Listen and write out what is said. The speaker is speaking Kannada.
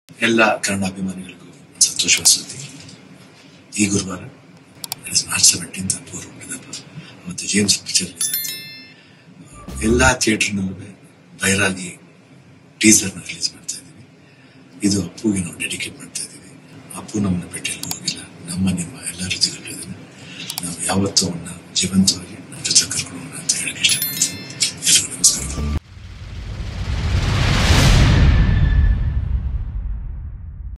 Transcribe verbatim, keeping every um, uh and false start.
ಎಲ್ಲ ಕನ್ನಡ ಅಭಿಮಾನಿಗಳಿಗೂ ಸಂತೋಷವಾದ ಸುದ್ದಿ. ಈ ಗುರುವಾರ ಮಾರ್ಚ್ ಸೆವೆಂಟೀನ್ತ್ ಅಪ್ಪು ಅವರು ಹುಟ್ಟಿದಪ್ಪ. ಮತ್ತು ಜೇಮ್ಸ್ ಪಿಕ್ಚರ್ ರಿಲೀಸ್ ಆಗ್ತದೆ. ಎಲ್ಲ ಥಿಯೇಟರ್ನಲ್ಲೂ ಬೈರಾಗಿ ಟೀಸರ್ನ ರಿಲೀಸ್ ಮಾಡ್ತಾ ಇದ್ದೀವಿ. ಇದು ಅಪ್ಪುಗೆ ನಾವು ಡೆಡಿಕೇಟ್ ಮಾಡ್ತಾ ಇದ್ದೀವಿ. ಅಪ್ಪು ನಮ್ಮನ್ನ ಭೇಟಿಯಲ್ಲಿ ಹೋಗಿಲ್ಲ. ನಮ್ಮ ನಿಮ್ಮ ಎಲ್ಲ ರುಚಿಗಳಿದ್ದಾನೆ. ನಾವು ಯಾವತ್ತೂ ಅವನ್ನ ಜೀವಂತವಾಗಿ